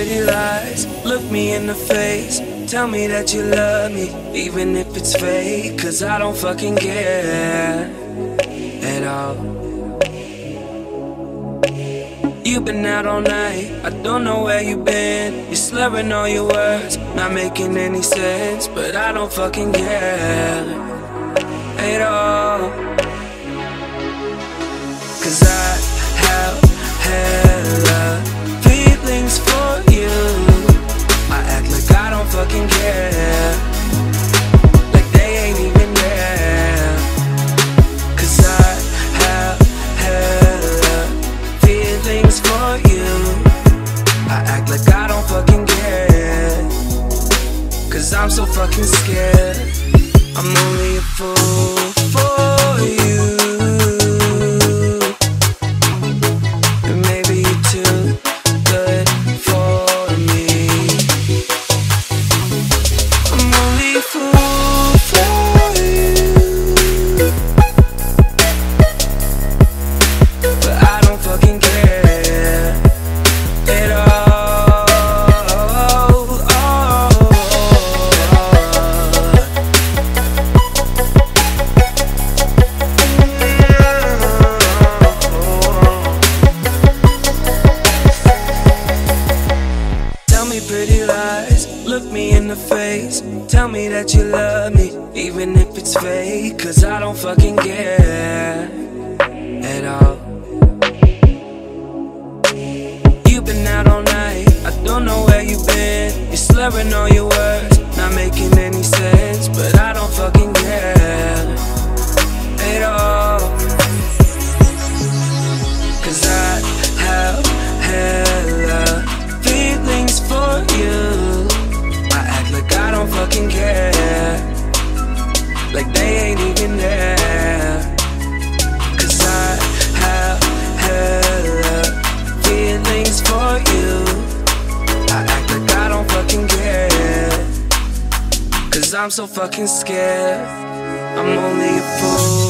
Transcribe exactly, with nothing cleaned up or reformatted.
pretty lies, look me in the face. Tell me that you love me, even if it's fake. Cause I don't fucking care at all. You've been out all night, I don't know where you've been. You're slurring all your words, not making any sense. But I don't fucking care at all. Cause I have hella feelings for you. I act like I don't fucking care, like they ain't even there. Cause I have hella feelings for you. I act like I don't fucking care, cause I'm so fucking scared. I'm only a fool for you. Pretty lies, look me in the face. Tell me that you love me, even if it's fake. Cause I don't fucking care at all. You've been out all night, I don't know where you've been. You're slurring all your words, not making any sense. But I don't fucking care at all. Cause I have hella feelings for you. I act like I don't fucking care, like they ain't even there. Cause I have hella feelings for you. I act like I don't fucking care, cause I'm so fucking scared. I'm only a fool